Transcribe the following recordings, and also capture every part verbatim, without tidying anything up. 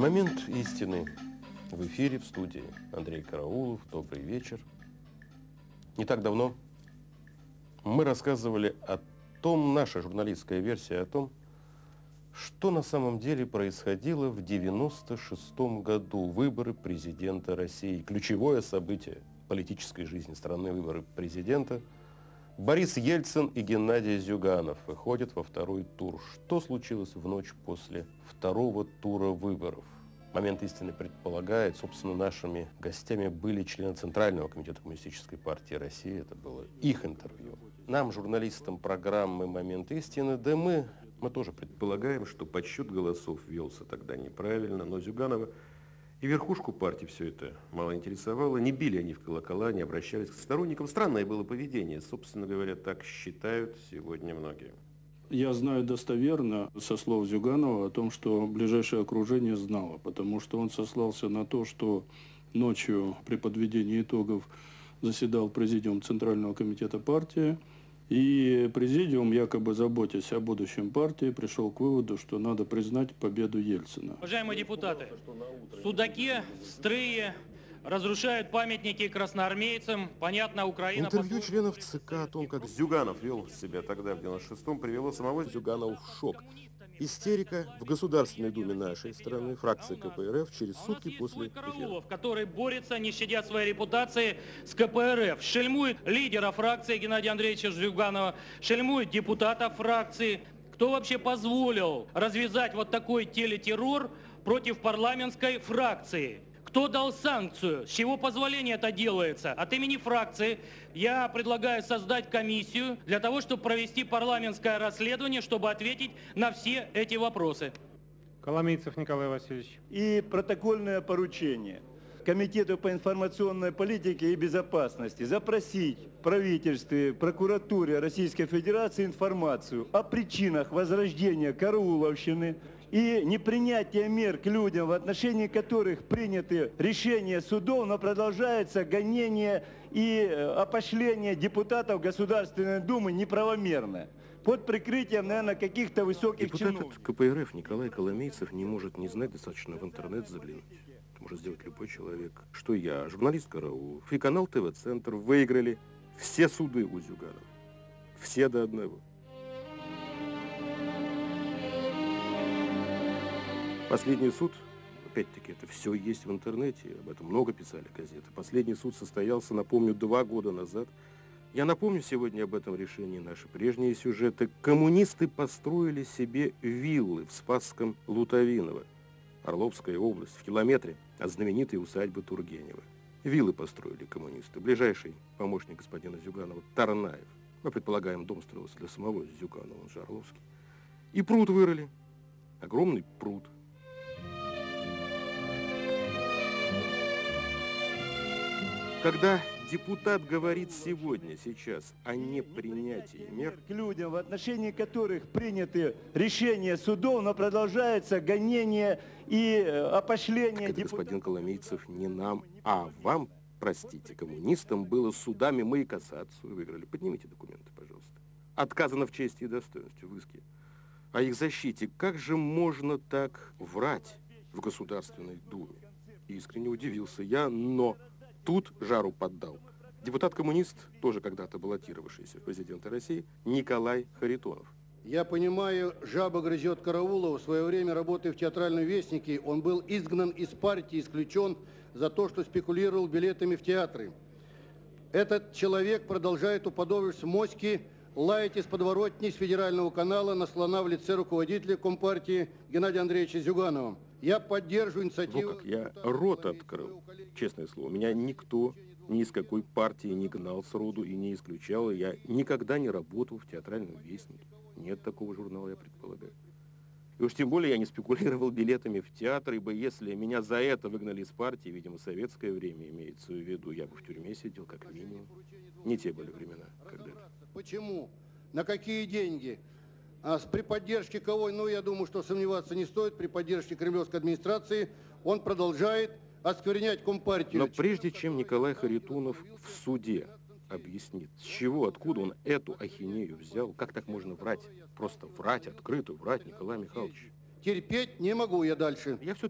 Момент истины. В эфире, в студии Андрей Караулов. Добрый вечер. Не так давно мы рассказывали о том, наша журналистская версия о том, что на самом деле происходило в девяносто шестом году. Выборы президента России. Ключевое событие политической жизни страны, выборы президента. Борис Ельцин и Геннадий Зюганов выходят во второй тур. Что случилось в ночь после второго тура выборов? Момент истины предполагает, собственно, нашими гостями были члены Центрального комитета Коммунистической партии России. Это было их интервью. Нам, журналистам программы «Момент истины», да мы, мы тоже предполагаем, что подсчет голосов велся тогда неправильно, но Зюганова и верхушку партии все это мало интересовало. Не били они в колокола, не обращались к сторонникам. Странное было поведение. Собственно говоря, так считают сегодня многие. Я знаю достоверно со слов Зюганова о том, что ближайшее окружение знало, потому что он сослался на то, что ночью при подведении итогов заседал президиум Центрального комитета партии, и президиум, якобы заботясь о будущем партии, пришел к выводу, что надо признать победу Ельцина. Уважаемые депутаты, в Судаке, в Стрые разрушают памятники красноармейцам. Понятно, Украина... Интервью членов ЦК о том, как Зюганов вел себя тогда, в девяносто шестом, привело самого Зюганова в шок. Истерика в Государственной Думе нашей страны, фракции КПРФ, через сутки после эфира. Который борется, не щадя своей репутации, с КПРФ. Шельмует лидера фракции Геннадия Андреевича Зюганова, шельмует депутата фракции. Кто вообще позволил развязать вот такой телетеррор против парламентской фракции? Кто дал санкцию? С чего позволения это делается? От имени фракции я предлагаю создать комиссию для того, чтобы провести парламентское расследование, чтобы ответить на все эти вопросы. Коломейцев Николай Васильевич. И протокольное поручение Комитету по информационной политике и безопасности запросить в правительстве, прокуратуре Российской Федерации информацию о причинах возрождения карауловщины и непринятие мер к людям, в отношении которых приняты решения судов, но продолжается гонение и опошление депутатов Государственной Думы неправомерно. Под прикрытием, наверное, каких-то высоких чиновников. Депутат КПРФ Николай Коломейцев не может не знать, достаточно в интернет заглянуть. Это может сделать любой человек. Что я, журналист Караулов и канал ТВ-центр выиграли все суды у Зюганова. Все до одного. Последний суд, опять-таки, это все есть в интернете, об этом много писали газеты. Последний суд состоялся, напомню, два года назад. Я напомню сегодня об этом решении наши прежние сюжеты. Коммунисты построили себе виллы в Спасском Лутовиново, Орловская область, в километре от знаменитой усадьбы Тургенева. Виллы построили коммунисты. Ближайший помощник господина Зюганова Тарнаев. Мы предполагаем, дом строился для самого Зюганова, он же Орловский. И пруд вырыли. Огромный пруд. Когда депутат говорит сегодня, сейчас о непринятии мер к людям, в отношении которых приняты решения судов, но продолжается гонение и опошление депутатов. Господин Коломейцев, не нам, а вам, простите, коммунистам было судами, мы и кассацию выиграли. Поднимите документы, пожалуйста. Отказано в чести и достоинстве в иске о их защите. Как же можно так врать в Государственной Думе? Искренне удивился я, но... Тут жару поддал. Депутат-коммунист, тоже когда-то баллотировавшийся в президенты России, Николай Харитонов. Я понимаю, жаба грызет Караулова. В свое время, работая в театральном вестнике, он был изгнан из партии, исключен за то, что спекулировал билетами в театры. Этот человек продолжает уподобившись моське лаять из подворотни с федерального канала на слона в лице руководителя Компартии Геннадия Андреевича Зюганова. Я поддерживаю инициативу... Во как я рот открыл, честное слово. Меня никто ни из какой партии не гнал сроду и не исключал. Я никогда не работал в театральном вестнике. Нет такого журнала, я предполагаю. И уж тем более я не спекулировал билетами в театр, ибо если меня за это выгнали из партии, видимо, советское время имеется в виду, я бы в тюрьме сидел, как минимум. Не те были времена когда-то. Почему? На какие деньги? А при поддержке кого? Ну, я думаю, что сомневаться не стоит. При поддержке кремлевской администрации он продолжает осквернять Компартию. Но прежде чем Николай Харитонов в суде объяснит, с чего, откуда он эту ахинею взял, как так можно врать, просто врать, открыто врать, Николай Михайлович. Терпеть не могу я дальше. Я все-таки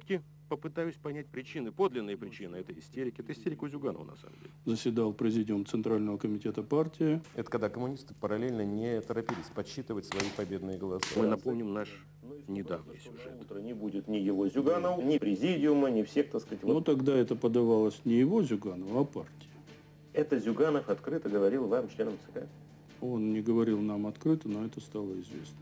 попытаюсь понять причины, подлинные причины этой истерики. Это истерика Зюганова, на самом деле. Заседал президиум Центрального комитета партии. Это когда коммунисты параллельно не торопились подсчитывать свои победные голоса. Мы напомним наш недавний сюжет. Утро не будет ни его Зюганова, ни президиума, ни всех, так сказать. Но Вот. тогда это подавалось не его Зюганова, а партии. Это Зюганов открыто говорил вам, членам ЦК. Он не говорил нам открыто, но это стало известно.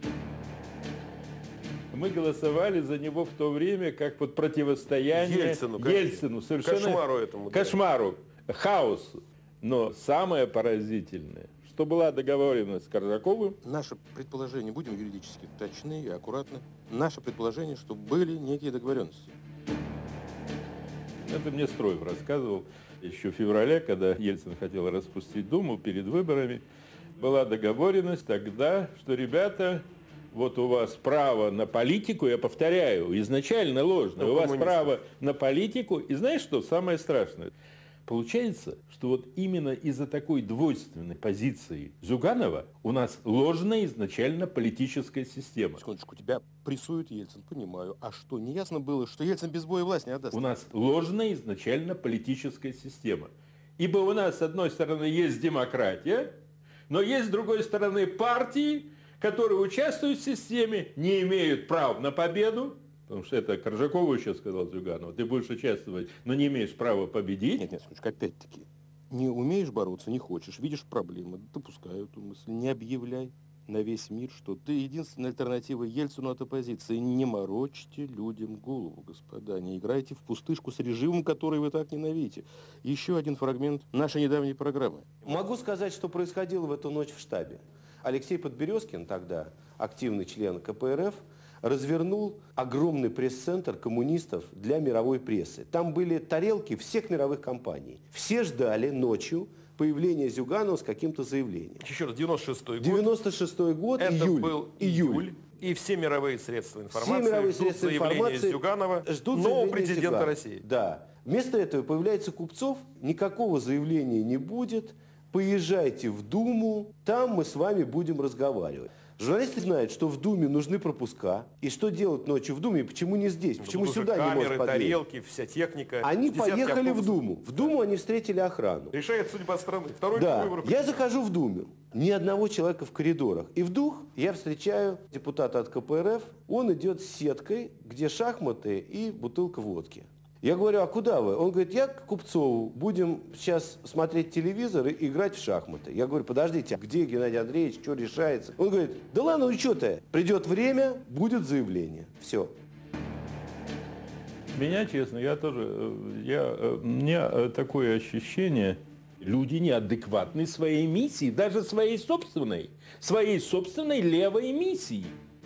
Мы голосовали за него в то время, как вот противостояние Ельцину, конечно. Ельцину, совершенно Кошмару этому, да. кошмару, хаосу. Но самое поразительное, что была договоренность с Коржаковым. Наше предположение, будем юридически точны и аккуратны, наше предположение, что были некие договоренности. Это мне Строев рассказывал еще в феврале, когда Ельцин хотел распустить Думу перед выборами. Была договоренность тогда, что, ребята, вот у вас право на политику, я повторяю, изначально ложно, Ну, у вас коммунистов. право на политику, и знаешь что, самое страшное? Получается, что вот именно из-за такой двойственной позиции Зюганова у нас ложная изначально политическая система. Секундочку, тебя прессует Ельцин, понимаю. А что, не ясно было, что Ельцин без боя власть не отдаст? У нас ложная изначально политическая система. Ибо у нас, с одной стороны, есть демократия, но есть, с другой стороны, партии, которые участвуют в системе, не имеют права на победу, потому что это Коржакову еще сказал Зюганов, ты будешь участвовать, но не имеешь права победить. Нет, нет, секундочку, опять-таки. Не умеешь бороться, не хочешь, видишь проблемы, допускай эту мысль, не объявляй на весь мир, что ты единственная альтернатива Ельцину от оппозиции. Не морочьте людям голову, господа, не играйте в пустышку с режимом, который вы так ненавидите. Еще один фрагмент нашей недавней программы. Могу сказать, что происходило в эту ночь в штабе. Алексей Подберезкин, тогда активный член ка пэ эр эф, развернул огромный пресс-центр коммунистов для мировой прессы. Там были тарелки всех мировых компаний. Все ждали ночью появления Зюганова с каким-то заявлением. Еще раз, девяносто шестой год. девяносто шестой год, Это июль. был июль. июль. И все мировые средства информации Все мировые ждут средства заявления информации Зюганова, ждут нового заявления президента Зюганова. России. Да. Вместо этого появляется Купцов, никакого заявления не будет, поезжайте в Думу, там мы с вами будем разговаривать. Журналисты знают, что в Думе нужны пропуска, и что делать ночью в Думе, и почему не здесь, почему Тут уже сюда не камеры, может подъехать. тарелки, вся техника. Они десятки поехали в автобусов. Думу. В Думу они встретили охрану. Решает судьба страны. Второй Да, выбор. я захожу в Думу, ни одного человека в коридорах. И вдруг я встречаю депутата от ка пэ эр эф, он идет с сеткой, где шахматы и бутылка водки. Я говорю, а куда вы? Он говорит, я к Купцову, будем сейчас смотреть телевизор и играть в шахматы. Я говорю, подождите, а где Геннадий Андреевич, что решается? Он говорит, да ладно, ну что ты, придет время, будет заявление. Все. Меня, честно, я тоже, э, я, э, у меня э, такое ощущение, люди неадекватны своей миссии, даже своей собственной, своей собственной левой миссии.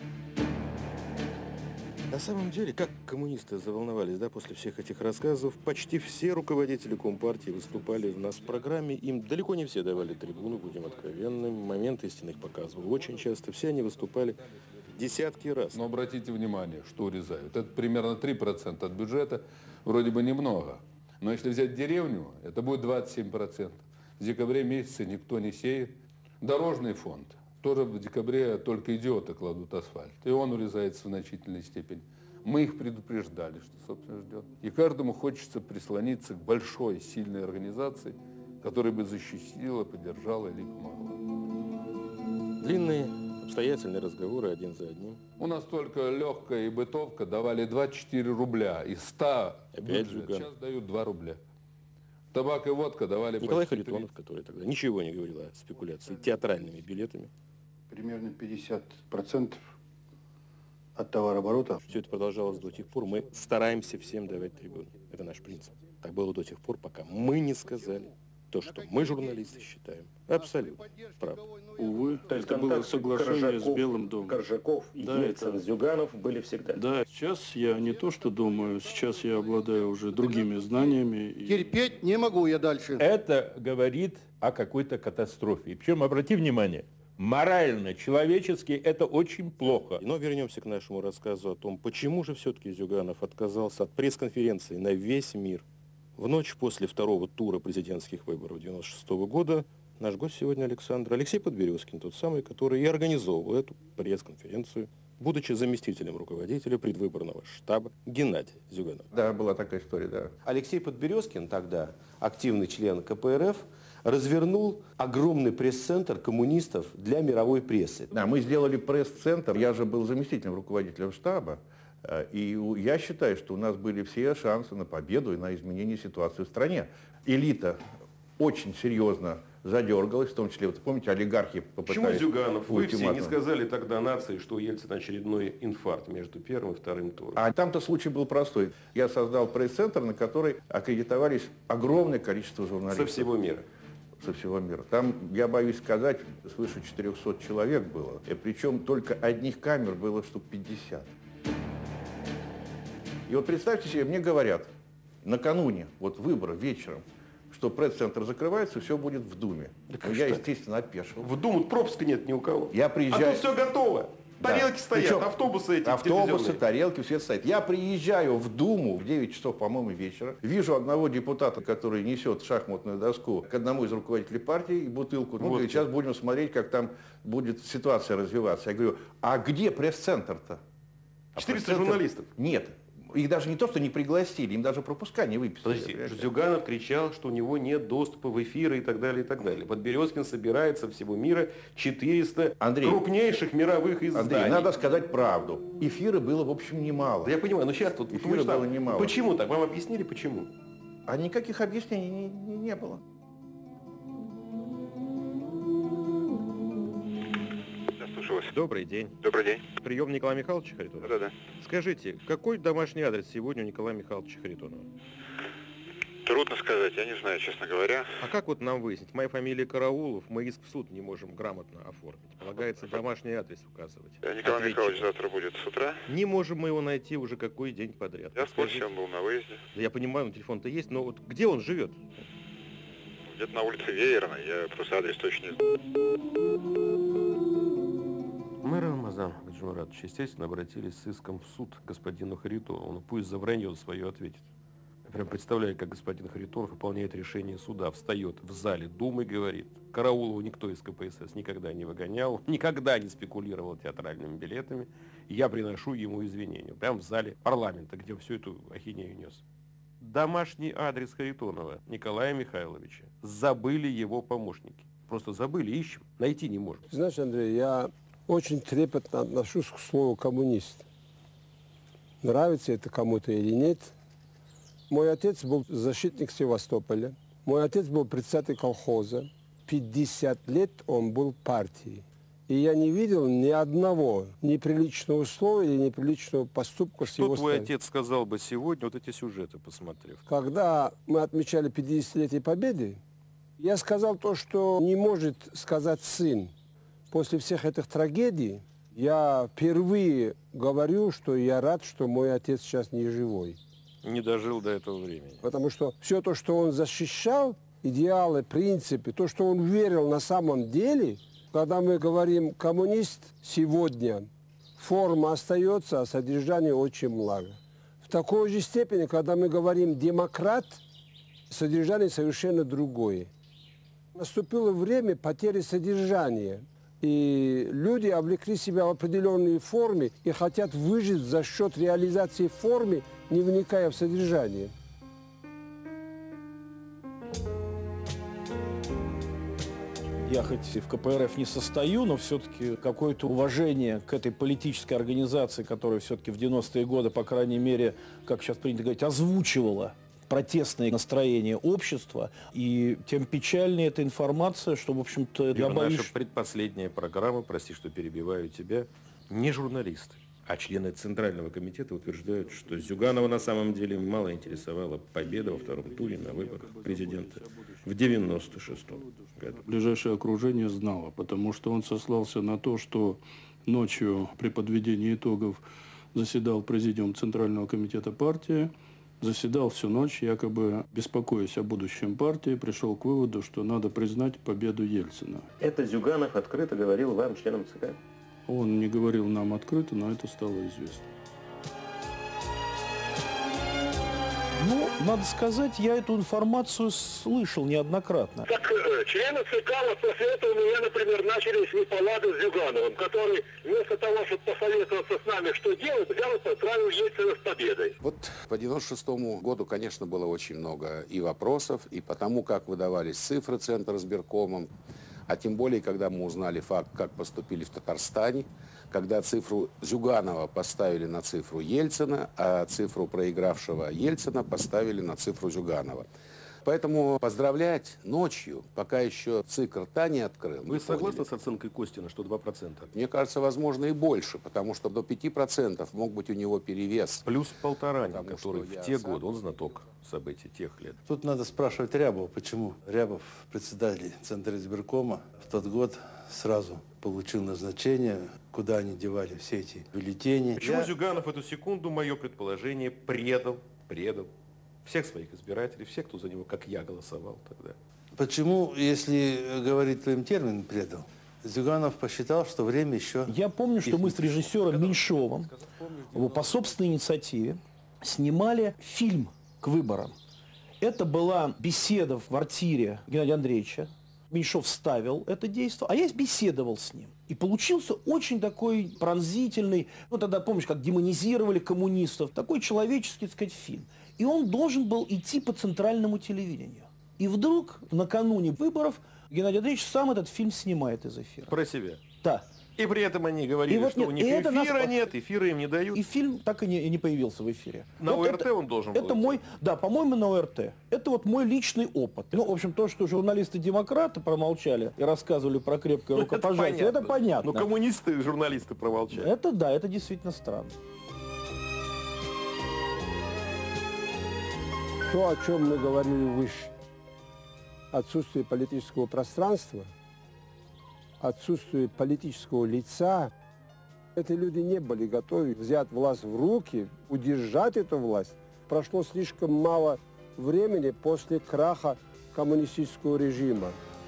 На самом деле, как коммунисты заволновались, да, после всех этих рассказов, почти все руководители Компартии выступали у нас в программе, им далеко не все давали трибуну, будем откровенны, момент истины их показывал очень часто, все они выступали десятки раз. Но обратите внимание, что урезают. Это примерно три процента от бюджета, вроде бы немного. Но если взять деревню, это будет двадцать семь процентов. В декабре месяце никто не сеет. Дорожный фонд. Тоже в декабре только идиоты кладут асфальт. И он урезается в значительной степени. Мы их предупреждали, что, собственно, ждет. И каждому хочется прислониться к большой, сильной организации, которая бы защитила, поддержала или помогла. Длинные, обстоятельные разговоры один за одним. У нас только легкая и бытовка давали двадцать четыре рубля. Из ста Опять бюджет Зюганов. сейчас дают два рубля. Табак и водка давали Николай почти Харитонов, который тогда ничего не говорил о спекуляции театральными билетами. Примерно пятьдесят процентов от товарооборота. Все это продолжалось до тех пор. Мы стараемся всем давать трибуну. Это наш принцип. Так было до тех пор, пока мы не сказали то, что мы, журналисты, считаем абсолютно правда. Увы, То есть это было контакты соглашение Коржаков, с Белым домом. Коржаков, Да, Ельцин, это- Зюганов были всегда. Да, сейчас я не то что думаю, сейчас я обладаю уже другими знаниями. и- Терпеть не могу я дальше. Это говорит о какой-то катастрофе. И причем, обрати внимание, морально, человечески это очень плохо. Но вернемся к нашему рассказу о том, почему же все-таки Зюганов отказался от пресс-конференции на весь мир. В ночь после второго тура президентских выборов девяносто шестого года наш гость сегодня Александр Алексей Подберезкин, тот самый, который и организовывал эту пресс-конференцию будучи заместителем руководителя предвыборного штаба Геннадия Зюганова. Да, была такая история, да. Алексей Подберезкин, тогда активный член ка пэ эр эф, развернул огромный пресс-центр коммунистов для мировой прессы. Да, мы сделали пресс-центр. Я же был заместителем руководителя штаба. И я считаю, что у нас были все шансы на победу и на изменение ситуации в стране. Элита очень серьезно задергалась, в том числе, вот помните, олигархи попытались... Почему Зюганов? Вы все не ультиматум. сказали тогда нации, что у Ельцина очередной инфаркт между первым и вторым туром. А там-то случай был простой. Я создал пресс-центр, на который аккредитовались огромное количество журналистов. Со всего мира. Со всего мира. Там, я боюсь сказать, свыше четырехсот человек было. И причем только одних камер было штук пятьдесят. И вот представьте себе, мне говорят, накануне вот выбора вечером, что пресс-центр закрывается, все будет в Думе. Да я, естественно, опешил. В Думу пропуска нет ни у кого. Я приезжаю... А тут все готово. Тарелки да. стоят, Причем автобусы эти автобусы, тарелки, все стоят. Я приезжаю в Думу в девять часов, по-моему, вечера. Вижу одного депутата, который несет шахматную доску к одному из руководителей партии и бутылку. Ну, вот говорит, сейчас будем смотреть, как там будет ситуация развиваться. Я говорю, а где пресс-центр-то? четыреста а пресс-центр... журналистов? Нет. Их даже не то, что не пригласили, им даже пропуска не выписали. Подождите, Зюганов кричал, что у него нет доступа в эфиры и так далее, и так далее. Подберезкин собирает со всего мира четыреста Андрей, крупнейших мировых изданий. Андрей, надо сказать правду. Эфира было, в общем, немало. Да я понимаю, но сейчас тут... Эфира было немало. Почему так? Вам объяснили, почему? А никаких объяснений не, не, не было. Добрый день. Добрый день. Прием Николая Михайловича Харитонова? Да, да. Скажите, какой домашний адрес сегодня у Николая Михайловича Харитонова? Трудно сказать, я не знаю, честно говоря. А как вот нам выяснить? Моя фамилия Караулов, мы иск в суд не можем грамотно оформить. Полагается домашний адрес указывать. Николай Ответчик. Михайлович завтра будет с утра. Не можем мы его найти уже какой день подряд. Я в курсе, он был на выезде. Да я понимаю, телефон-то есть, но вот где он живет? Где-то на улице Веерна, я просто адрес точно не знаю. Мы, Рамазан Гаджимуратович, естественно, обратились с иском в суд к господину Харитонову. Ну, пусть за вранье он свое ответит. Я прям представляю, как господин Харитонов выполняет решение суда, встает в зале Думы и говорит, Караулова никто из ка пэ эс эс никогда не выгонял, никогда не спекулировал театральными билетами. Я приношу ему извинения. Прямо в зале парламента, где всю эту ахинею нес. Домашний адрес Харитонова Николая Михайловича. Забыли его помощники. Просто забыли, ищем, найти не можем. Знаешь, Андрей, я очень трепетно отношусь к слову «коммунист». Нравится это кому-то или нет. Мой отец был защитник Севастополя. Мой отец был председатель колхоза. пятьдесят лет он был партией. И я не видел ни одного неприличного слова или неприличного поступка с его стороны. Что твой отец сказал бы сегодня, вот эти сюжеты посмотрев? Когда мы отмечали пятидесятилетие Победы, я сказал то, что не может сказать сын. После всех этих трагедий я впервые говорю, что я рад, что мой отец сейчас не живой. Не дожил до этого времени. Потому что все то, что он защищал, идеалы, принципы, то, что он верил на самом деле, когда мы говорим «коммунист» сегодня, форма остается, а содержание очень много. В такой же степени, когда мы говорим «демократ», содержание совершенно другое. Наступило время потери содержания. И люди облекли себя в определенные формы и хотят выжить за счет реализации формы, не вникая в содержание. Я хоть и в ка пэ эр эф не состою, но все-таки какое-то уважение к этой политической организации, которая все-таки в девяностые годы, по крайней мере, как сейчас принято говорить, озвучивала протестные настроения общества, и тем печальнее эта информация, что, в общем-то, я боюсь... Наша предпоследняя программа, прости, что перебиваю тебя, не журналисты, а члены Центрального комитета утверждают, что Зюганова на самом деле мало интересовала победа во втором туре на выборах президента в девяносто шестом году. Ближайшее окружение знало, потому что он сослался на то, что ночью при подведении итогов заседал президиум Центрального комитета партии, заседал всю ночь, якобы беспокоясь о будущем партии, пришел к выводу, что надо признать победу Ельцина. Это Зюганов открыто говорил вам, членам ЦК? Он не говорил нам открыто, но это стало известно. Ну, Надо сказать, я эту информацию слышал неоднократно. Так э, члены ЦК вот после этого у меня, например, начались неполады с Зюгановым, который вместо того, чтобы посоветоваться с нами, что делать, взял и поздравил Ельцина с победой. Вот по девяносто шестому году, конечно, было очень много и вопросов, и потому, как выдавались цифры Центра избиркомом, а тем более, когда мы узнали факт, как поступили в Татарстане, когда цифру Зюганова поставили на цифру Ельцина, а цифру проигравшего Ельцина поставили на цифру Зюганова. Поэтому поздравлять ночью, пока еще ЦИК рта не открыл. Вы согласны с оценкой Костина, что два процента? Мне кажется, возможно, и больше, потому что до пяти процентов мог быть у него перевес. Плюс Полторанин, Потому который что в я те сам- годы, он знаток событий тех лет. Тут надо спрашивать Рябова, почему Рябов, председатель Центра избиркома, в тот год сразу получил назначение, куда они девали все эти бюллетени. Почему Я- Зюганов эту секунду, мое предположение, предал, предал всех своих избирателей, всех, кто за него, как я, голосовал тогда? Почему, если говорить твоим термином, предал? Зюганов посчитал, что время еще... Я помню, что мы с режиссером Меньшовым по собственной инициативе снимали фильм к выборам. Это была беседа в квартире Геннадия Андреевича. Меньшов ставил это действие, а я беседовал с ним. И получился очень такой пронзительный, ну тогда, помнишь, как демонизировали коммунистов, такой человеческий, так сказать, фильм. И он должен был идти по центральному телевидению. И вдруг, накануне выборов, Геннадий Андреевич сам этот фильм снимает из эфира. Про себя? Да. И при этом они говорили, И вот что нет, у них и это эфира нас- нет, эфира им не дают. И фильм так и не, и не появился в эфире. На Вот ОРТ это- он должен был Это идти. мой, да, по-моему, на ОРТ. Это вот мой личный опыт. Ну, в общем, то, что журналисты-демократы промолчали и рассказывали про крепкое Ну, это рукопожатие, это понятно. Ну, коммунисты и журналисты промолчали. Это да, это действительно странно. То, о чем мы говорили выше, отсутствие политического пространства, отсутствие политического лица, эти люди не были готовы взять власть в руки, удержать эту власть. Прошло слишком мало времени после краха коммунистического режима.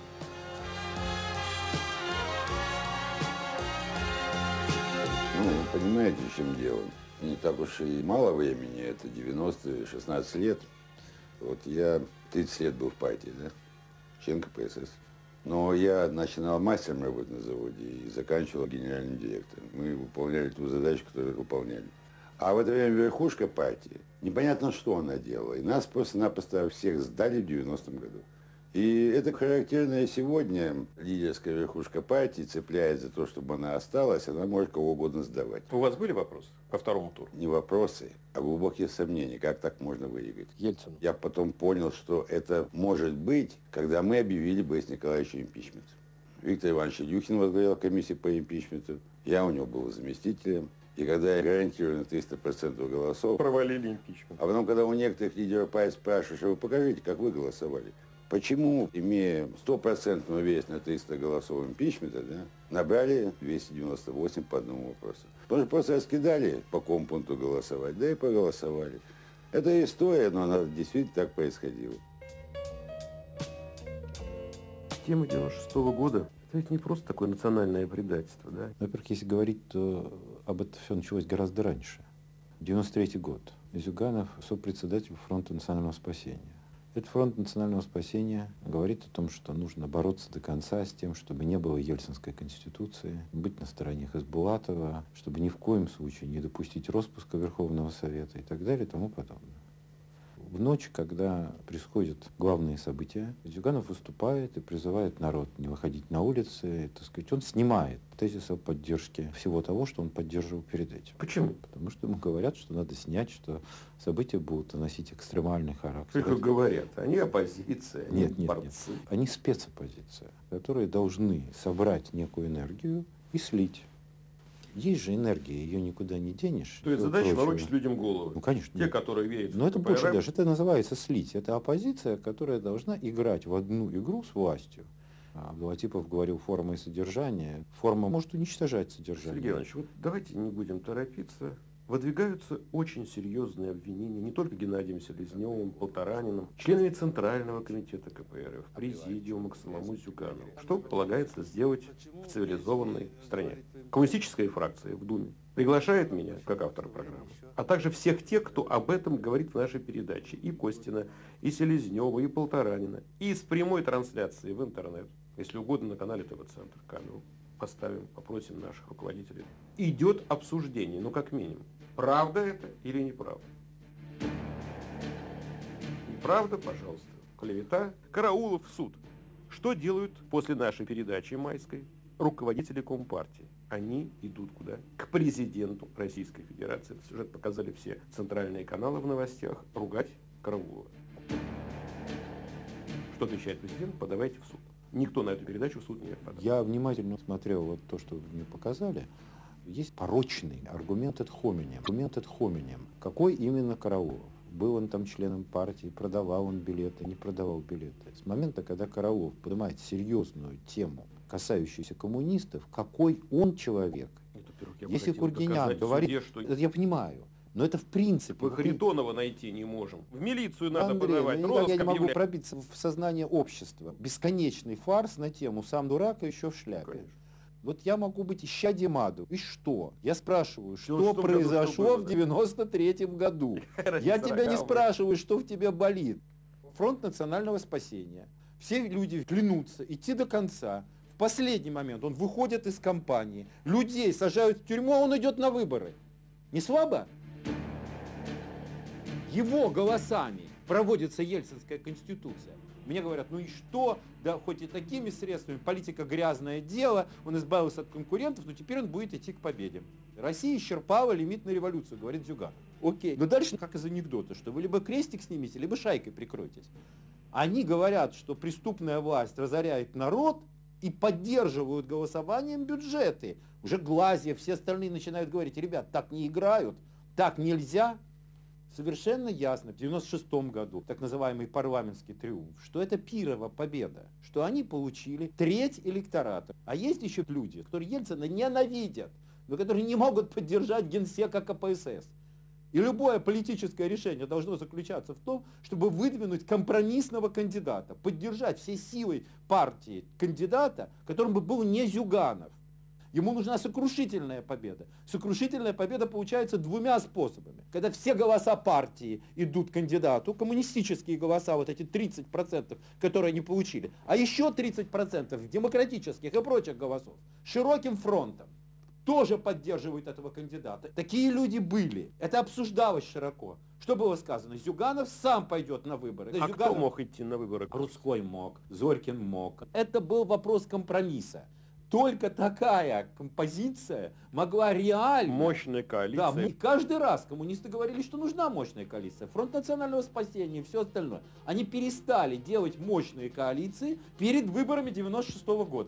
Ну, вы понимаете, в чем дело. Не так уж и мало времени, это девяносто шестнадцать лет. Вот я тридцать лет был в партии, да, член КПСС. Но я начинал мастером работать на заводе и заканчивал генеральным директором. Мы выполняли ту задачу, которую выполняли. А в это время верхушка партии, непонятно, что она делала. И нас просто-напросто всех сдали в девяностом году. И это характерно сегодня. Лидерская верхушка партии цепляет за то, чтобы она осталась, она может кого угодно сдавать. У вас были вопросы по второму туру? Не вопросы, а глубокие сомнения, как так можно выиграть. Ельцин. Я потом понял, что это может быть, когда мы объявили Борису Николаевичу импичмент. Виктор Иванович Илюхин возглавлял комиссию по импичменту, я у него был заместителем. И когда я гарантированно триста процентов голосов... Провалили импичмент. А потом, когда у некоторых лидеров партии спрашиваешь, а вы покажите, как вы голосовали. Почему, имея стопроцентную уверенность на триста голосов импичмента, да, набрали двести девяносто восемь по одному вопросу? Потому что просто раскидали по какому пункту голосовать, да и проголосовали. Это история, но она действительно так происходила. Тема девяносто шестого года, это ведь не просто такое национальное предательство, да? Во-первых, если говорить, то об этом все началось гораздо раньше. девяносто третий год. Зюганов сопредседатель Фронта национального спасения. Этот фронт национального спасения говорит о том, что нужно бороться до конца с тем, чтобы не было Ельцинской конституции, быть на стороне Хасбулатова, чтобы ни в коем случае не допустить распуска Верховного Совета и так далее и тому подобное. В ночь, когда происходят главные события, Зюганов выступает и призывает народ не выходить на улицы. Так сказать, он снимает тезис о поддержке всего того, что он поддерживал перед этим. Почему? Потому что ему говорят, что надо снять, что события будут носить экстремальный характер. Как говорят, они оппозиция, они Нет, нет, борцы. нет. Они спецоппозиция, которые должны собрать некую энергию и слить. Есть же энергия, ее никуда не денешь. То есть и задача прочее. морочить людям головы. Ну, конечно. Те, нет. которые верят Но в это КПРФ. больше даже, это называется слить. Это оппозиция, которая должна играть в одну игру с властью. А Абдулатипов говорил, форма и содержание. Форма может уничтожать содержание. Сергей Иванович, вот давайте не будем торопиться. Выдвигаются очень серьезные обвинения не только Геннадием Селезневым, Полтораниным, членами Центрального комитета КПРФ, Президиума к самому Зюганову. Что полагается сделать в цивилизованной стране? Коммунистическая фракция в Думе приглашает меня, как автора программы, а также всех тех, кто об этом говорит в нашей передаче. И Костина, и Селезнева, и Полторанина. И с прямой трансляцией в интернет, если угодно, на канале ТВ-центр. Камеру поставим, попросим наших руководителей. Идет обсуждение, ну как минимум. Правда это или неправда? Неправда, пожалуйста. Клевета. Караулов в суд. Что делают после нашей передачи майской руководители Компартии? Они идут куда? К президенту Российской Федерации. Этот сюжет показали все центральные каналы в новостях. Ругать Караулова. Что отвечает президент? Подавайте в суд. Никто на эту передачу в суд не подал. Я внимательно смотрел вот то, что вы мне показали. Есть порочный аргумент ad hominem. Аргумент ad hominem. Какой именно Караулов? Был он там членом партии, продавал он билеты, не продавал билеты. С момента, когда Караулов поднимает серьезную тему, касающуюся коммунистов, какой он человек? Нет, если Кургинян говорит, суде, что... это я понимаю, но это в принципе... Мы Харитонова найти не можем. В милицию надо Андрей, подавать. Ну, я не могу объявляет. пробиться в сознание общества. Бесконечный фарс на тему «сам дурак, а еще в шляпе». Конечно. Вот я могу быть исчадием аду. И что? Я спрашиваю, что, что произошло в девяносто третьем году? Я тебя не спрашиваю, что в тебе болит. Фронт национального спасения. Все люди клянутся идти до конца. В последний момент он выходит из кампании. Людей сажают в тюрьму, а он идет на выборы. Не слабо? Его голосами проводится Ельцинская конституция. Мне говорят, ну и что, да хоть и такими средствами, политика грязное дело, он избавился от конкурентов, но теперь он будет идти к победе. Россия исчерпала лимит на революцию, говорит Зюганов. Окей, но дальше как из анекдота, что вы либо крестик снимите, либо шайкой прикройтесь. Они говорят, что преступная власть разоряет народ и поддерживают голосованием бюджеты. Уже Глазьев, все остальные начинают говорить, ребят, так не играют, так нельзя. Совершенно ясно в девяносто шестом году, так называемый парламентский триумф, что это пирова победа, что они получили треть электората. А есть еще люди, которые Ельцина ненавидят, но которые не могут поддержать генсека ка пэ эс эс. И любое политическое решение должно заключаться в том, чтобы выдвинуть компромиссного кандидата, поддержать всей силой партии кандидата, которым бы был не Зюганов. Ему нужна сокрушительная победа. Сокрушительная победа получается двумя способами. Когда все голоса партии идут кандидату, коммунистические голоса, вот эти тридцать процентов, которые они получили, а еще тридцать процентов демократических и прочих голосов, широким фронтом, тоже поддерживают этого кандидата. Такие люди были. Это обсуждалось широко. Что было сказано? Зюганов сам пойдет на выборы. А Зюганов... кто мог идти на выборы? Русской мог, Зорькин мог. Это был вопрос компромисса. Только такая композиция могла реально... Мощная коалиция. Да, каждый раз коммунисты говорили, что нужна мощная коалиция. Фронт национального спасения и все остальное. Они перестали делать мощные коалиции перед выборами девяносто шестого года.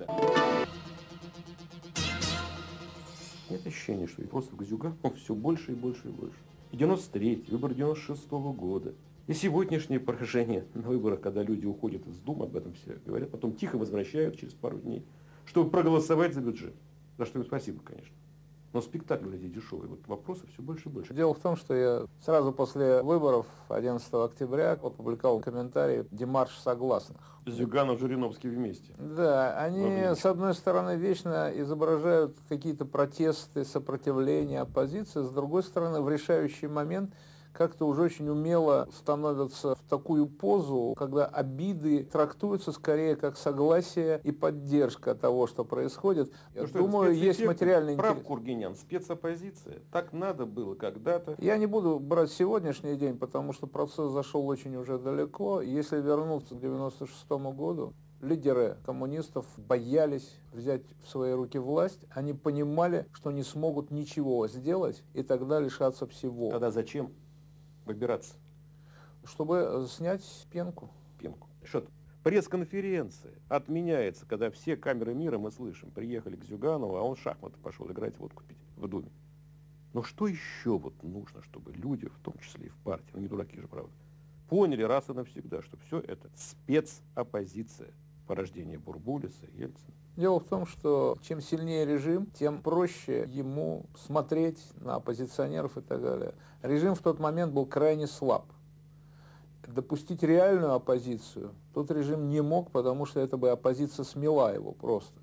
Нет ощущения, что просто к Зюганову все больше и больше и больше. И девяносто третий, выбор девяносто шестого года. И сегодняшнее поражение на выборах, когда люди уходят из Думы, об этом все говорят, потом тихо возвращают через пару дней, чтобы проголосовать за бюджет. За что им спасибо, конечно. Но спектакль эти дешевые. Вот вопросов все больше и больше. Дело в том, что я сразу после выборов одиннадцатого октября опубликовал комментарий «Демарш согласных». Зюганов, Жириновский вместе. Да, они, с одной стороны, вечно изображают какие-то протесты, сопротивление, оппозиции, с другой стороны, в решающий момент как-то уже очень умело становятся в такую позу, когда обиды трактуются скорее как согласие и поддержка того, что происходит. Я ну, думаю, есть материальный интерес. Прав Кургинян, спецоппозиция. Так надо было когда-то. Я не буду брать сегодняшний день, потому что процесс зашел очень уже далеко. Если вернуться к девяносто шестому году, лидеры коммунистов боялись взять в свои руки власть. Они понимали, что не смогут ничего сделать и тогда лишаться всего. Тогда зачем выбираться? Чтобы снять пенку. Пенку. Что пресс-конференция отменяется, когда все камеры мира, мы слышим, приехали к Зюганову, а он в шахматы пошел играть, водку пить в Думе. Но что еще вот нужно, чтобы люди, в том числе и в партии, ну не дураки же, правда, поняли раз и навсегда, что все это спецоппозиция, порождение Бурбулиса, Ельцина. Дело в том, что чем сильнее режим, тем проще ему смотреть на оппозиционеров и так далее. Режим в тот момент был крайне слаб. Допустить реальную оппозицию тот режим не мог, потому что это бы оппозиция смела его просто.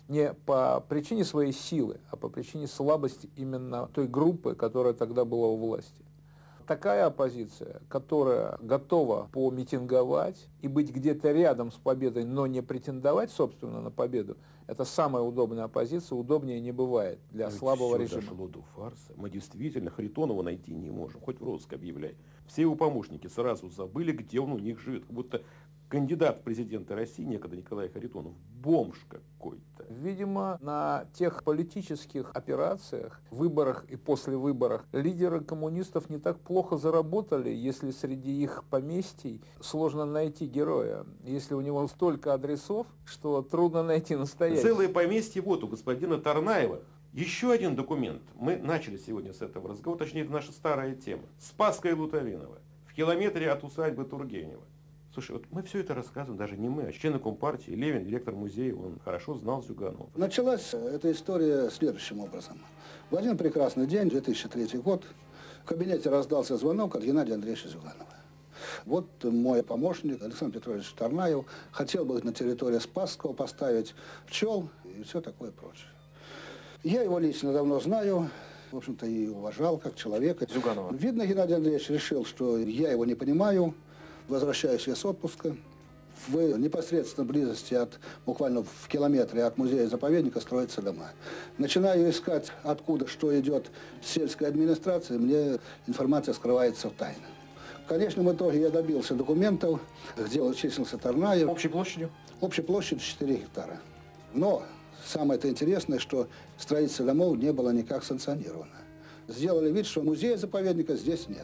Не по причине своей силы, а по причине слабости именно той группы, которая тогда была у власти. Такая оппозиция, которая готова помитинговать и быть где-то рядом с победой, но не претендовать, собственно, на победу, это самая удобная оппозиция, удобнее не бывает для Но слабого всё режима. дошло до фарса. Мы действительно Харитонова найти не можем, хоть в розыск объявляй. Все его помощники сразу забыли, где он у них живет. Как будто кандидат в президенты России, некогда Николай Харитонов, бомж какой-то. Видимо, на тех политических операциях, выборах и после выборах, лидеры коммунистов не так плохо заработали, если среди их поместий сложно найти героя. Если у него столько адресов, что трудно найти настоящий. Целое поместье вот у господина Тарнаева. Еще один документ. Мы начали сегодня с этого разговора, точнее, это наша старая тема. Спасская Лутовинова, в километре от усадьбы Тургенева. Слушай, вот мы все это рассказываем, даже не мы, а члены Компартии. Левин, директор музея, он хорошо знал Зюганова. Началась эта история следующим образом. В один прекрасный день, две тысячи третий год, в кабинете раздался звонок от Геннадия Андреевича Зюганова. Вот мой помощник Александр Петрович Тарнаев хотел бы на территории Спасского поставить пчел и все такое прочее. Я его лично давно знаю, в общем-то, и уважал как человека. Зюганова. Видно, Геннадий Андреевич решил, что я его не понимаю. Возвращаюсь я с отпуска. В непосредственной близости, от, буквально в километре от музея-заповедника, строятся дома. Начинаю искать, откуда что идет с сельской администрации, мне информация скрывается в тайне. В конечном итоге я добился документов, где числился Тарнаев. Общей площадью? Общей площадью четыре гектара. Но самое-то интересное, что строительство домов не было никак санкционировано. Сделали вид, что музея-заповедника здесь нет.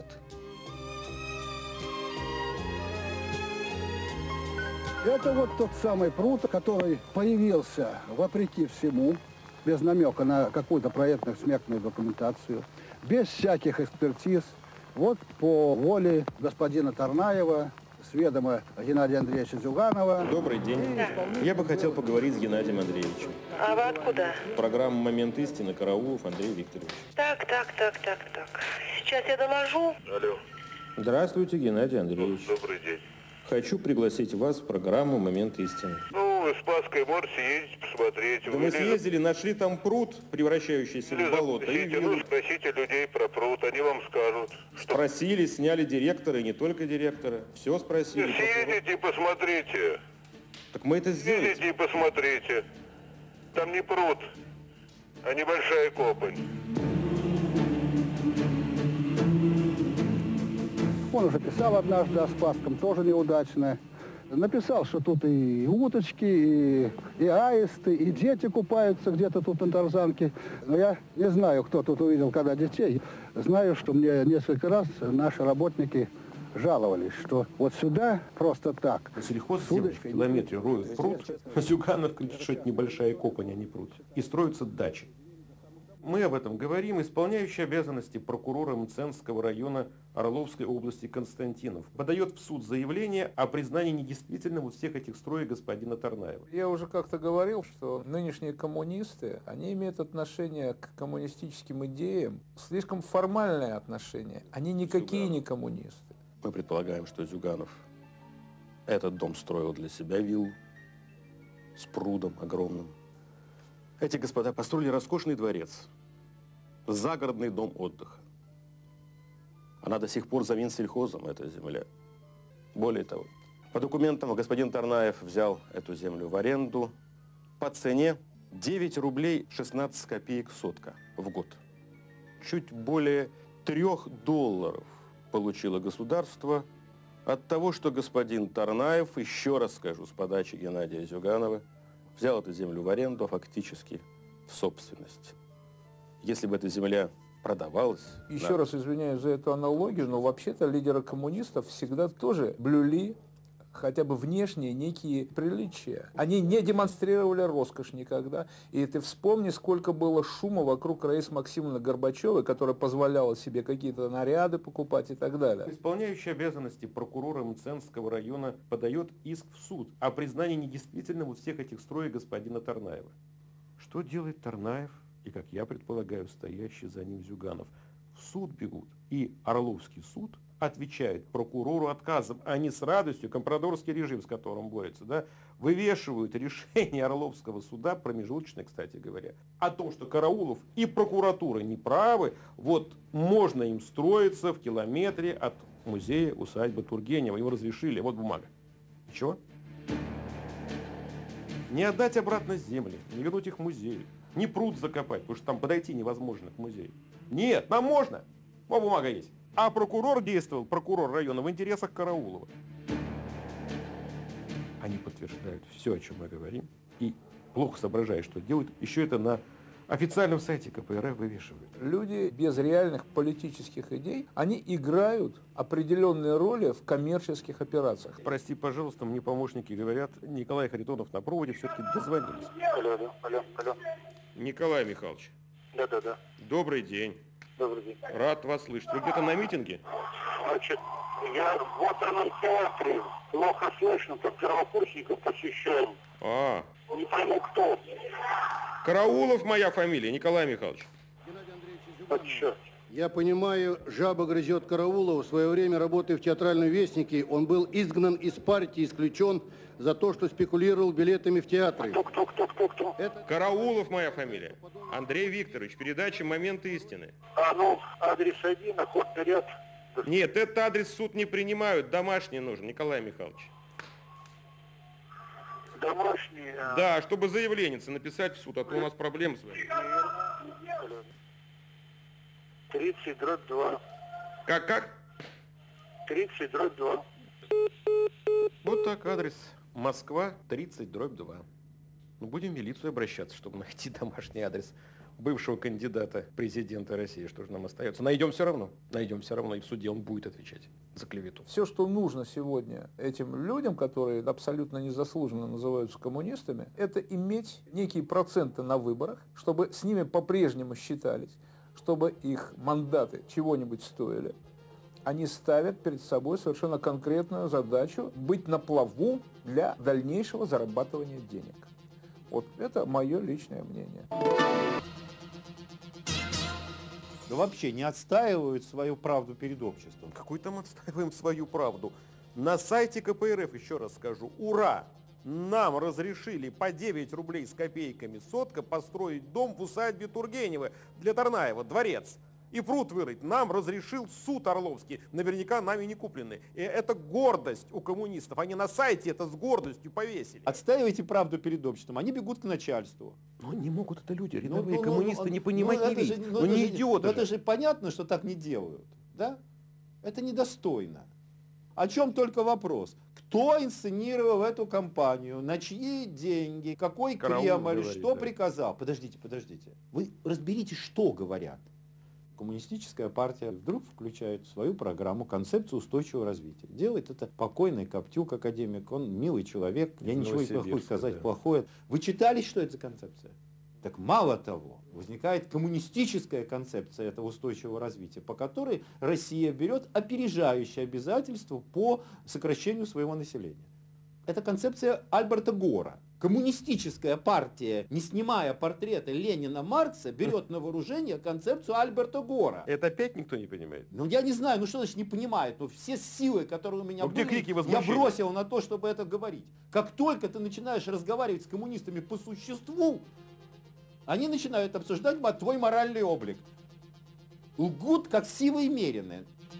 Это вот тот самый пруд, который появился вопреки всему, без намека на какую-то проектно-сметную документацию, без всяких экспертиз. Вот по воле господина Тарнаева, с ведома Геннадия Андреевича Зюганова. Добрый день. Да. Я бы хотел поговорить с Геннадием Андреевичем. А вы откуда? Программа «Момент истины», Караулов Андрей Викторович. Так, так, так, так, так. Сейчас я доложу. Алло. Здравствуйте, Геннадий Андреевич. Добрый день. Хочу пригласить вас в программу «Момент истины». Ну, вы в Спасское можете съездить, посмотреть. Да Вы мы или- съездили, нашли там пруд, превращающийся или в болото. и Спросите, ну, спросите людей про пруд, они вам скажут. Спросили, сняли директора, и не только директора. Все спросили. Съездите и посмотрите. Так мы это сделали. Съездите и посмотрите. Там не пруд, а небольшая копань. Он уже писал однажды о Спасском, тоже неудачно. Написал, что тут и уточки, и, и аисты, и дети купаются где-то тут на тарзанке. Но я не знаю, кто тут увидел когда детей. Знаю, что мне несколько раз наши работники жаловались, что вот сюда просто так. Сельхозземля в километре роют пруд. Зюганов кричит, что это небольшая копань, а не пруд. И строятся дачи. Мы об этом говорим. Исполняющий обязанности прокурора Мценского района Орловской области Константинов подает в суд заявление о признании недействительным всех этих строек господина Тарнаева. Я уже как-то говорил, что нынешние коммунисты, они имеют отношение к коммунистическим идеям, слишком формальное отношение. Они никакие не коммунисты. Мы предполагаем, что Зюганов этот дом строил для себя, виллу с прудом огромным. Эти господа построили роскошный дворец, загородный дом отдыха. Она до сих пор за Минсельхозом, эта земля. Более того, по документам господин Тарнаев взял эту землю в аренду по цене девять рублей шестнадцать копеек сотка в год. Чуть более трех долларов получило государство от того, что господин Тарнаев, еще раз скажу, с подачи Геннадия Зюганова, взял эту землю в аренду, а фактически в собственность. Если бы эта земля продавалась... Еще да, раз извиняюсь за эту аналогию, но вообще-то лидеры коммунистов всегда тоже блюли хотя бы внешние некие приличия. Они не демонстрировали роскошь никогда. И ты вспомни, сколько было шума вокруг Раисы Максимовны Горбачевой, которая позволяла себе какие-то наряды покупать и так далее. Исполняющий обязанности прокурора Мценского района подает иск в суд о признании недействительным всех этих строек господина Тарнаева. Что делает Тарнаев и, как я предполагаю, стоящий за ним Зюганов? В суд бегут. И Орловский суд отвечают прокурору отказом, а не с радостью, компрадорский режим, с которым борются, да, вывешивают решение Орловского суда, промежуточное, кстати говоря, о том, что Караулов и прокуратура не правы, вот можно им строиться в километре от музея усадьбы Тургенева. Его разрешили, вот бумага. Чего? Не отдать обратно земли, не вернуть их музею, не пруд закопать, потому что там подойти невозможно к музею. Нет, нам можно. Вот бумага есть. А прокурор действовал, прокурор района, в интересах Караулова. Они подтверждают все, о чем мы говорим, и плохо соображая, что делают, еще это на официальном сайте ка пэ эр эф вывешивают. Люди без реальных политических идей, они играют определенные роли в коммерческих операциях. Прости, пожалуйста, мне помощники говорят, Николай Харитонов на проводе, все-таки дозвонились. Алло, алло, алло, алло. Николай Михайлович. Да, да, да. Добрый день. Добрый день. Рад вас слышать. Вы где-то на митинге? Значит, я в оперном театре. Плохо слышно, как первокурсников посещаю. А. Не пойму, кто. Караулов моя фамилия, Николай Михайлович. Я понимаю, жаба грызет Караулова. В свое время, работая в театральном вестнике, он был изгнан из партии, исключен за то, что спекулировал билетами в театры. Кто, кто, кто, кто, кто? Это... Караулов моя фамилия. Андрей Викторович, передача «Моменты истины». А, ну, адрес один, охотный ряд. Нет, этот адрес в суд не принимают, домашний нужен, Николай Михайлович. Домашний? А... Да, чтобы заявление написать в суд, а то у нас проблемы с вами. тридцать дробь два. Как, как? тридцать дробь два. Вот так адрес. Москва, тридцать дробь два. Ну, будем в милицию обращаться, чтобы найти домашний адрес бывшего кандидата президента России. Что же нам остается? Найдем все равно. Найдем все равно, и в суде он будет отвечать за клевету. Все, что нужно сегодня этим людям, которые абсолютно незаслуженно называются коммунистами, это иметь некие проценты на выборах, чтобы с ними по-прежнему считались, чтобы их мандаты чего-нибудь стоили. Они ставят перед собой совершенно конкретную задачу быть на плаву для дальнейшего зарабатывания денег. Вот это мое личное мнение. Да вообще не отстаивают свою правду перед обществом. Какой там отстаиваем свою правду? На сайте ка пэ эр эф, еще раз скажу, ура! Нам разрешили по девять рублей с копейками сотка построить дом в усадьбе Тургенева для Тарнаева, дворец. И пруд вырыть нам разрешил суд Орловский, наверняка нами не купленный. И это гордость у коммунистов. Они на сайте это с гордостью повесили. Отстаивайте правду перед обществом, они бегут к начальству. Но не могут это люди, рядовые ну, ну, коммунисты, ну, не понимать, ну, не видеть. Же, ну, ну, не же, идиоты ну, же. Это же понятно, что так не делают, да? Это недостойно. О чем только вопрос. Кто инсценировал эту кампанию, на чьи деньги, какой Караул Кремль, говорит, что да. приказал? Подождите, подождите. Вы разберитесь, что говорят. Коммунистическая партия вдруг включает в свою программу концепцию устойчивого развития. Делает это покойный Коптюк, академик, он милый человек, я ничего не могу сказать да. плохое. Вы читали, что это за концепция? Так мало того, возникает коммунистическая концепция этого устойчивого развития, по которой Россия берет опережающие обязательства по сокращению своего населения. Это концепция Альберта Гора. Коммунистическая партия, не снимая портреты Ленина, Маркса, берет на вооружение концепцию Альберта Гора. Это опять никто не понимает? Ну я не знаю, ну что значит не понимает? Ну все силы, которые у меня ну, были, крики я бросил на то, чтобы это говорить. Как только ты начинаешь разговаривать с коммунистами по существу, они начинают обсуждать твой моральный облик. Лгут, как сивые мерины.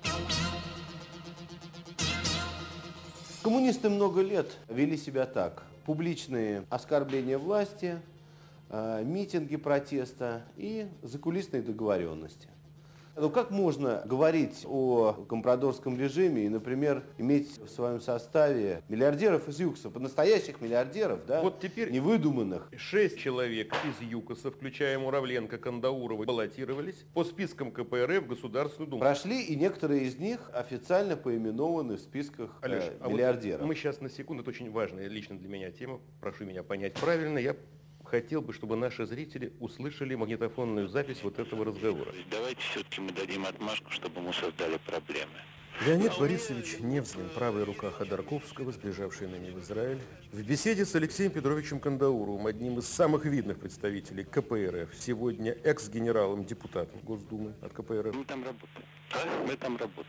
Коммунисты много лет вели себя так. Публичные оскорбления власти, э, митинги протеста и закулисные договоренности. Ну как можно говорить о компрадорском режиме и, например, иметь в своем составе миллиардеров из ЮКОСа, настоящих миллиардеров, да? Вот теперь невыдуманных. Шесть человек из ЮКОСа, включая Муравленко, Кандаурова, баллотировались по спискам ка пэ эр эф в Государственную Думу. Прошли, и некоторые из них официально поименованы в списках Алеш, э, а миллиардеров. Вот мы сейчас на секунду, это очень важная лично для меня тема, прошу меня понять правильно, я хотел бы, чтобы наши зрители услышали магнитофонную запись вот этого разговора. Давайте все-таки мы дадим отмашку, чтобы мы создали проблемы. Леонид Борисович Невзлин, правая рука Ходорковского, сбежавший ныне в Израиль, в беседе с Алексеем Петровичем Кандауровым, одним из самых видных представителей ка пэ эр эф, сегодня экс-генералом, депутатом Госдумы от ка пэ эр эф. Мы там работаем. А? Мы там работаем.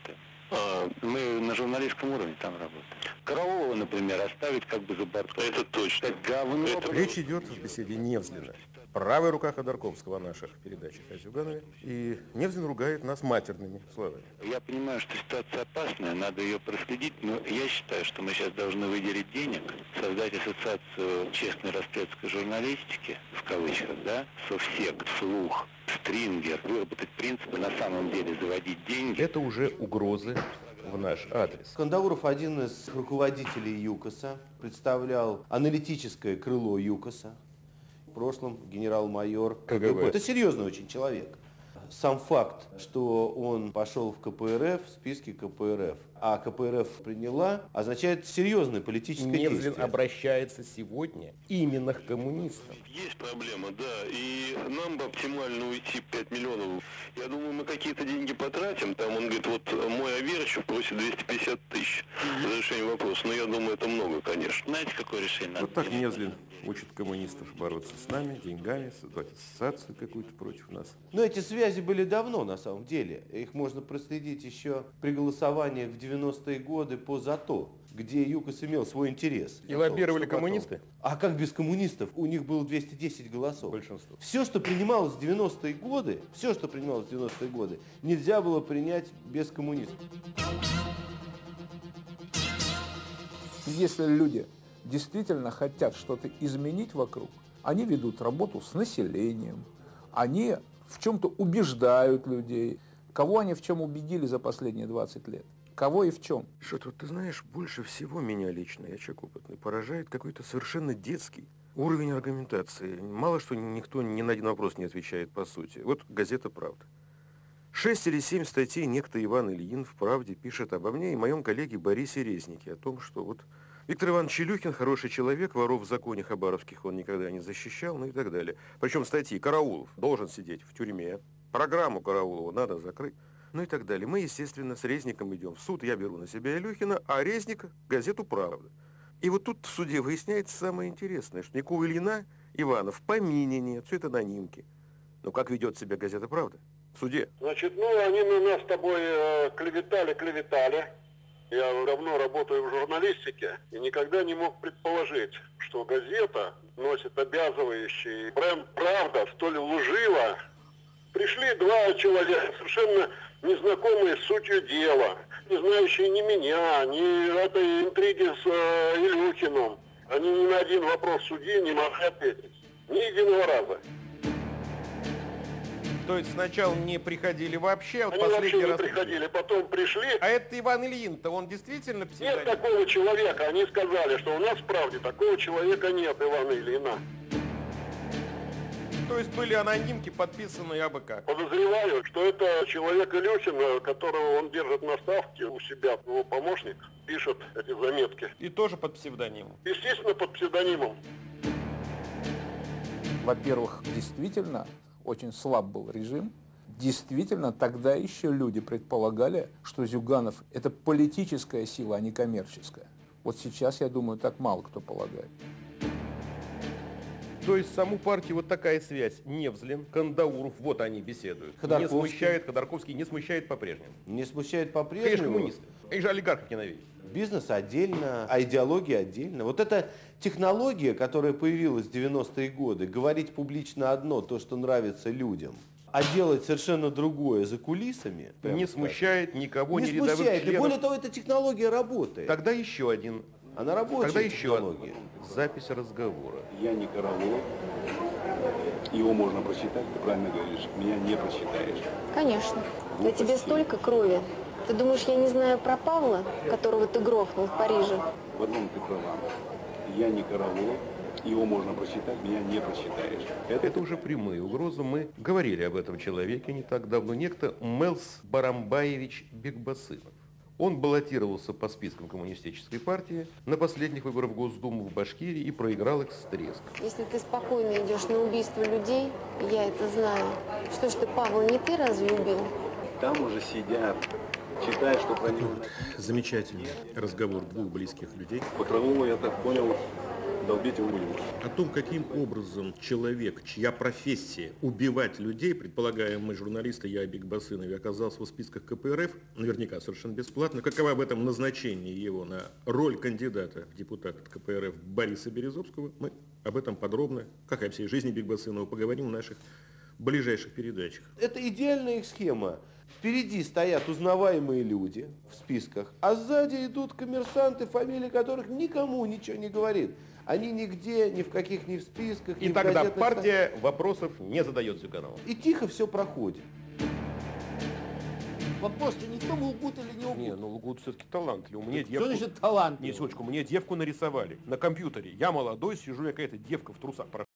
А, мы на журналистском уровне там работаем. Караулова, например, оставить как бы за бортом. Это точно. Это говно. Это... Речь идет в беседе Невзлина. Правая рука Ходорковского в наших передачах о Зюганове. И Невзлин ругает нас матерными словами. Я понимаю, что ситуация опасная, надо ее проследить, но я считаю, что мы сейчас должны выделить денег, создать ассоциацию честной расследовательской журналистики, в кавычках, да, Совсек, Слух, Стрингер, выработать принципы, на самом деле заводить деньги. Это уже угрозы в наш адрес. Кандауров, один из руководителей ЮКОСа, представлял аналитическое крыло ЮКОСа. В прошлом генерал-майор КГБ. Это серьезный очень человек. Сам факт, что он пошел в ка пэ эр эф, в списке ка пэ эр эф, а ка пэ эр эф приняла, означает серьезное политическое Невзлин действие. обращается сегодня именно к коммунистам. Есть проблема, да, и нам бы оптимально уйти пять миллионов. Я думаю, мы какие-то деньги потратим, там он говорит, вот мой Аверчев просит двести пятьдесят тысяч за решение вопроса, но я думаю, это много, конечно. Знаете, какое решение? Вот так Невзлин учит коммунистов бороться с нами, деньгами, создать ассоциацию какую-то против нас. Но эти связи были давно, на самом деле. Их можно проследить еще при голосованиях в девяностые годы по ЗАТО, где ЮКОС имел свой интерес. И лоббировали коммунисты? А как без коммунистов? У них было двести десять голосов. Большинство. Все, что принималось в девяностые годы, все, что принималось в девяностые годы, нельзя было принять без коммунистов. Если люди действительно хотят что-то изменить вокруг, они ведут работу с населением, они в чем-то убеждают людей. Кого они в чем убедили за последние двадцать лет? Кого и в чем? Что-то, ты знаешь, больше всего меня лично, я человек опытный, поражает какой-то совершенно детский уровень аргументации. Мало что никто ни на один вопрос не отвечает по сути. Вот газета «Правда». Шесть или семь статей некто Иван Ильин в «Правде» пишет обо мне и моем коллеге Борисе Резнике о том, что вот Виктор Иванович Илюхин хороший человек, воров в законе хабаровских он никогда не защищал, ну и так далее. Причем статьи «Караулов должен сидеть в тюрьме», программу Караулова надо закрыть, ну и так далее. Мы, естественно, с Резником идем в суд, я беру на себя Илюхина, а Резник – газету «Правда». И вот тут в суде выясняется самое интересное, что никакого Ильина, Ивана в помине нет, все это анонимки. Но как ведет себя газета «Правда» в суде? Значит, ну, они на нас с тобой э, клеветали, клеветали. Я давно работаю в журналистике и никогда не мог предположить, что газета носит обязывающий бренд «Правда» столь лживо. Пришли два человека, совершенно незнакомые с сутью дела, не знающие ни меня, ни этой интриги с э, Илюхиным. Они ни на один вопрос судьи не могли ответить. Ни единого раза. То есть сначала не приходили вообще, а вот Они последний вообще не раз приходили, потом пришли. А это Иван Ильин-то, он действительно псевдоним? Нет такого человека. Они сказали, что у нас в «Правде» такого человека нет, Ивана Ильина. То есть были анонимки, подписанные абы как? Подозреваю, что это человек Илюхин, которого он держит на ставке у себя, его помощник, пишет эти заметки. И тоже под псевдонимом? Естественно, под псевдонимом. Во-первых, действительно, очень слаб был режим. Действительно, тогда еще люди предполагали, что Зюганов – это политическая сила, а не коммерческая. Вот сейчас, я думаю, так мало кто полагает. То есть саму партию вот такая связь. Невзлин, Кандауров, вот они беседуют. Не смущает, Ходорковский не смущает по-прежнему. Не смущает по-прежнему. Конечно, коммунисты. Их же олигархов ненавидят. Бизнес отдельно, а идеология отдельно. Вот эта технология, которая появилась в девяностые годы, говорить публично одно, то, что нравится людям, а делать совершенно другое за кулисами. Не смущает никого, не ни рядовых смущает. членов. И более того, эта технология работает. Тогда еще один. Она рабочая Тогда еще технология. Запись разговора. Я не Караулов. Его можно прочитать, ты правильно говоришь. Меня не прочитаешь. Конечно. На тебе столько крови. Ты думаешь, я не знаю про Павла, которого ты грохнул в Париже? В одном ты права. Я не Караулов. Его можно прочитать, меня не прочитаешь. Это, это уже прямые угрозы. Мы говорили об этом человеке не так давно. Некто Мелс Барамбаевич Бекбасынов. Он баллотировался по спискам коммунистической партии на последних выборах в Госдуму в Башкирии и проиграл их с треском. Если ты спокойно идешь на убийство людей, я это знаю. Что ж ты, Павла, не ты разве убил? Там уже сидят, читают, что про него. Замечательный разговор двух близких людей. По Крылову, я так понял, долбить его будем. О том, каким образом человек, чья профессия убивать людей, предполагаем мы, журналисты, я, Айбек Басынов, оказался в списках ка пэ эр эф, наверняка совершенно бесплатно. Какова в этом назначение его на роль кандидата в депутаты ка пэ эр эф Бориса Березовского, мы об этом подробно, как и о всей жизни Айбек Басынова, поговорим в наших ближайших передачах. Это идеальная их схема. Впереди стоят узнаваемые люди в списках, а сзади идут коммерсанты, фамилии которых никому ничего не говорит. Они нигде, ни в каких, ни в списках, И ни тогда в газетных... партия вопросов не задает Зюганову. И тихо все проходит. Вопрос не в том, лгут или не лгут. Не, ну лгут все-таки талантливо. Мне Что девку... значит талантливо? Не, секундочку, мне девку нарисовали на компьютере. Я молодой, сижу, я какая-то девка в трусах.